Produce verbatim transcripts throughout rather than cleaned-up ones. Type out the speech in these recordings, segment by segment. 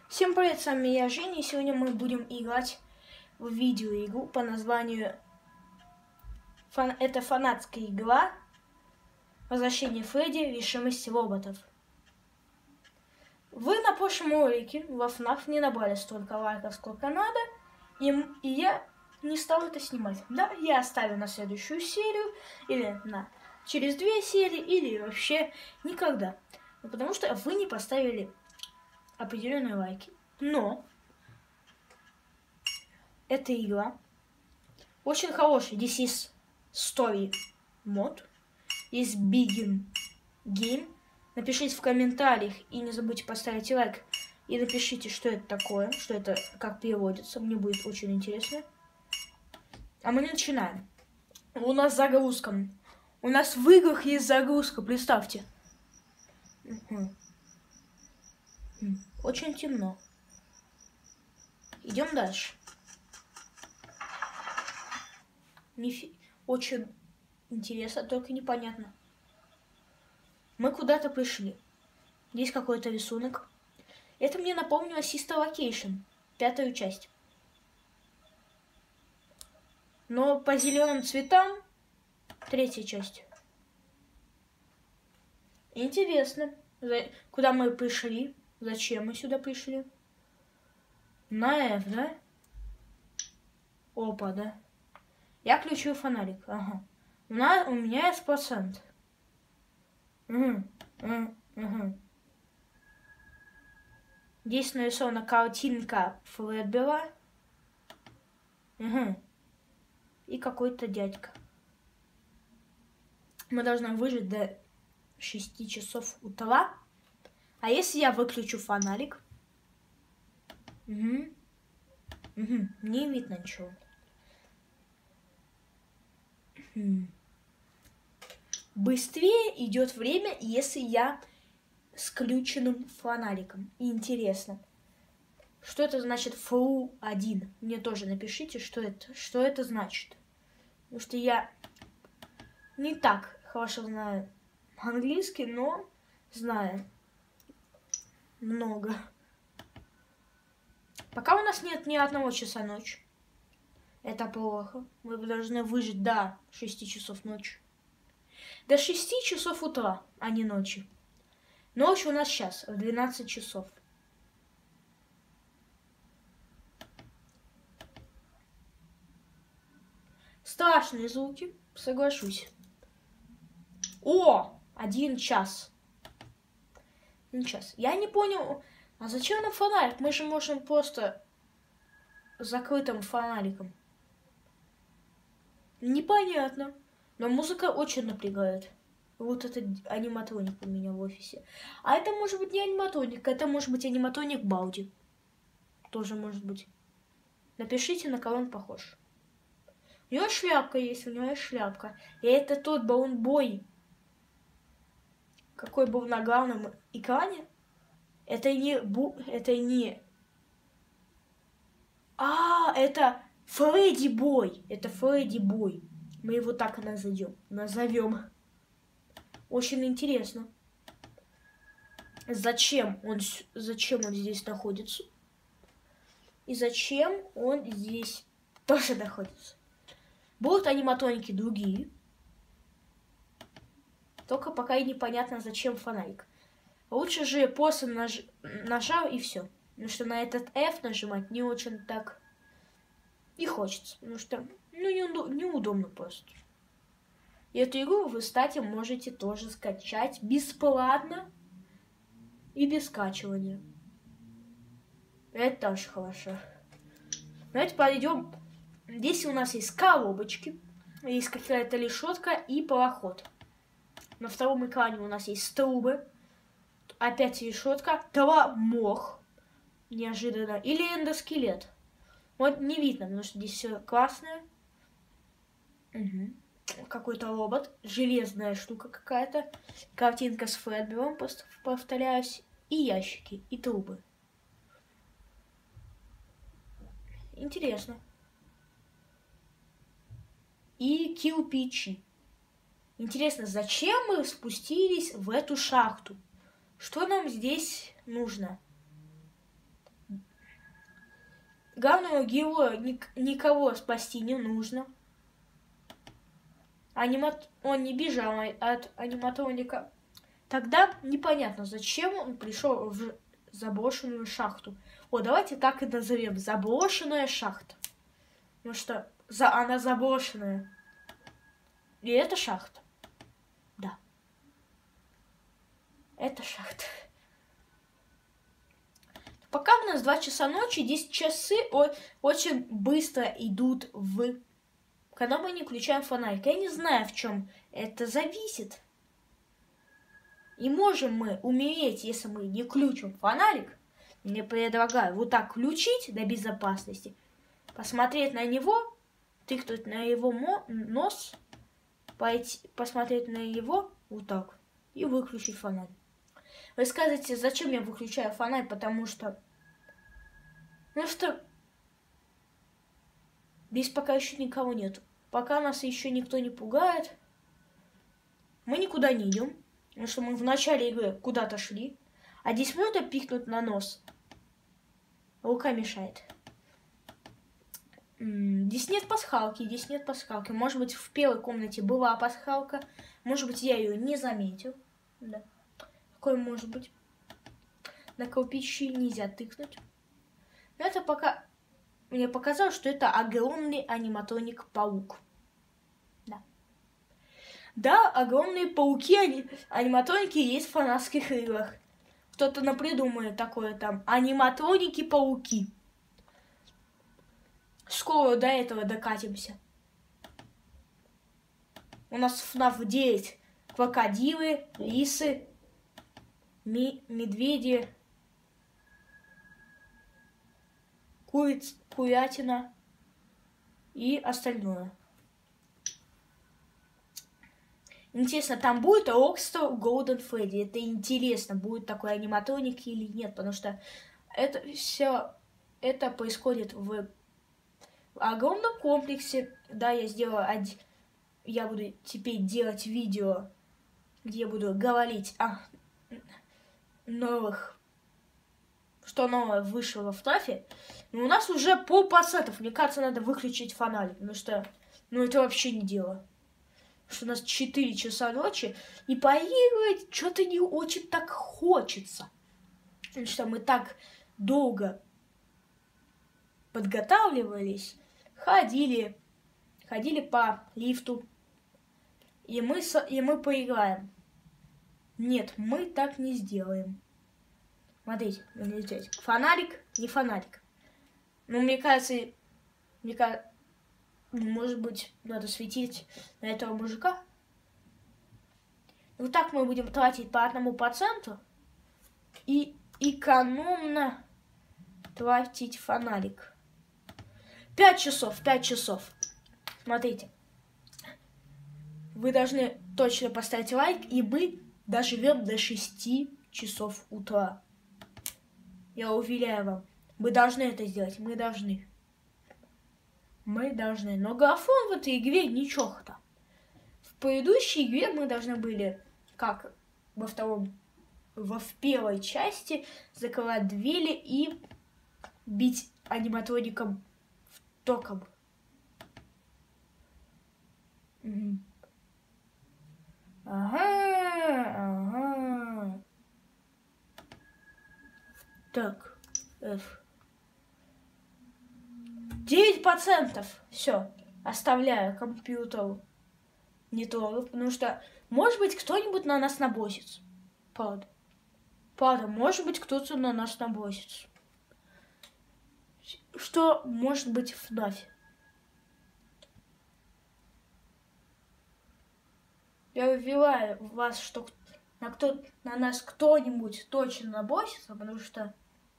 Всем привет, с вами я, Женя, и сегодня мы будем играть в видеоигру по названию... Фан... Это фанатская игра «Возвращение Фредди. Решимость роботов». Вы на прошлом ролике во эф нав не набрали столько лайков, сколько надо, и, и я не стал это снимать. Да, я оставлю на следующую серию, или на через две серии, или вообще никогда. Ну, потому что вы не поставили определенные лайки. Но эта игра очень хорошая. Здесь есть Story мод, есть Begin Game. Напишите в комментариях и не забудьте поставить лайк. И напишите, что это такое, что это, как переводится. Мне будет очень интересно. А мы начинаем. У нас загрузка. У нас в играх есть загрузка, представьте. Угу. Очень темно. Идем дальше. Нифи... Очень интересно, только непонятно. Мы куда-то пришли. Здесь какой-то рисунок. Это мне напомнило Sister Location, пятую часть. Но по зеленым цветам третья часть. Интересно, куда мы пришли? Зачем мы сюда пришли? На F, да? Опа, да. Я включил фонарик. Ага. У, нас, у меня есть процент. Угу. Угу. Угу. Здесь нарисована картинка Фредбера. Угу. И какой-то дядька. Мы должны выжить до шести часов утра. А если я выключу фонарик? Угу. Угу. Не видно ничего. Быстрее идет время, если я с включенным фонариком. Интересно, что это значит эф один? Мне тоже напишите, что это, что это значит. Потому что я не так хорошо знаю английский, но знаю много. Пока у нас нет ни одного часа ночи. Это плохо. Мы должны выжить до шести часов ночи. До шести часов утра, а не ночи. Ночь у нас сейчас в двенадцать часов. Страшные звуки, соглашусь. О, один час. Один час. Я не понял, а зачем нам фонарик? Мы же можем просто закрытым фонариком. Непонятно. Но музыка очень напрягает. Вот это аниматроник у меня в офисе. А это может быть не аниматроник, это может быть аниматроник Балди. Тоже может быть. Напишите, на кого он похож. У него шляпка есть, у него есть шляпка. И это тот Баунбой, какой был на главном экране. Это не... Бу... Это не... А, это Фредди Бой. Это Фредди Бой. Мы его так и назовем. Назовем. Очень интересно. Зачем он, зачем он здесь находится? И зачем он здесь тоже находится? Будут аниматроники другие. Только пока и непонятно, зачем фонарик. Лучше же просто наж... нажал и все. Потому что на этот F нажимать не очень так и хочется. Потому что ну, не, неудобно просто. И эту игру вы, кстати, можете тоже скачать бесплатно и без скачивания. Это тоже хорошо. Давайте пойдем. Здесь у нас есть коробочки, есть какая-то решетка и пароход. На втором экране у нас есть трубы. Опять решетка. Това мох. Неожиданно. Или эндоскелет. Вот не видно, потому что здесь все красное. Угу. Какой-то робот. Железная штука какая-то. Картинка с Фредбером, повторяюсь. И ящики, и трубы. Интересно. И кирпичи. Интересно, зачем мы спустились в эту шахту? Что нам здесь нужно? главного героя ник никого спасти не нужно. Анимат... Он не бежал от аниматроника. Тогда непонятно, зачем он пришел в заброшенную шахту. О, давайте так и назовем. Заброшенная шахта. Потому что за... она заброшенная. И это шахта. Да. Это шахта. Пока у нас два часа ночи, десять часы очень быстро идут в... Когда мы не включаем фонарик. Я не знаю, в чем это зависит. И можем мы умереть, если мы не включим фонарик. Мне предлагаю вот так включить для безопасности. Посмотреть на него, тыкнуть на его нос, пойти, посмотреть на его вот так и выключить фонарик. Вы скажете, зачем я выключаю фонарь? Потому что... Ну что... Здесь пока еще никого нет. Пока нас еще никто не пугает. Мы никуда не идем. Потому что мы в начале игры куда-то шли. А здесь можно пикнуть на нос. Рука мешает. Здесь нет пасхалки. Здесь нет пасхалки. Может быть, в первой комнате была пасхалка. Может быть, я ее не заметил. Да. Какой может быть? На кирпичи нельзя тыкнуть. Но это пока... Мне показалось, что это огромный аниматроник-паук. Да. Да, огромные пауки, ани... аниматроники есть в фанатских играх. Кто-то напридумает такое там. Аниматроники-пауки. Скоро до этого докатимся. У нас эф наф девять. Крокодилы, лисы, ми... медведи, куриц... курятина и остальное. Интересно, там будет Rockstar Golden Freddy? Это интересно, будет такой аниматроник или нет, потому что это все это происходит в огромном комплексе. Да, я сделаю один, я буду теперь делать видео, где я буду говорить о новых, что новое вышло во эф нафе. Но у нас уже полпроцентов. Мне кажется, надо выключить фонарик, потому что, ну, это вообще не дело. Что у нас четыре часа ночи, и поигрывать что-то не очень так хочется. Потому что мы так долго подготавливались, ходили, ходили по лифту, и мы, и мы поиграем. Нет, мы так не сделаем. Смотрите, фонарик, не фонарик. Ну, мне кажется, мне кажется, может быть, надо светить на этого мужика. Вот так мы будем тратить по одному проценту и экономно тратить фонарик. Пять часов, пять часов. Смотрите. Вы должны точно поставить лайк, и мы доживем до шести часов утра. Я уверяю вам, мы должны это сделать, мы должны. Мы должны. Но графон в этой игре ничего-то. В предыдущей игре мы должны были, как во втором, во в первой части, закрывать двери и бить аниматроником током. Угу. Ага, ага. Так, F. девять процентов. Все. Оставляю компьютеру. Не трогаю, потому что, может быть, кто-нибудь на нас набросится. Правда. Правда, может быть, кто-то на нас набросится. Что может быть в эф нафе? Я уверяю вас, что на, кто, на нас кто-нибудь точно набросится, потому что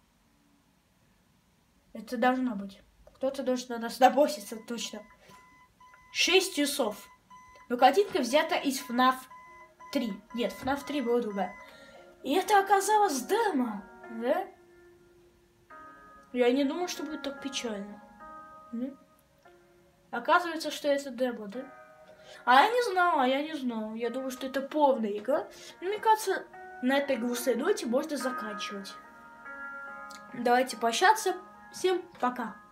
это должно быть. Кто-то должен на нас наброситься точно. шесть часов. Но картинка взята из эф наф три. Нет, эф наф три была другая. И это оказалось демо, да? Я не думал, что будет так печально. М? Оказывается, что это демо, да? А я не знала, я не знала. Я думаю, что это полная игра. Но мне кажется, на этой грустной ноте можно заканчивать. Давайте прощаться. Всем пока.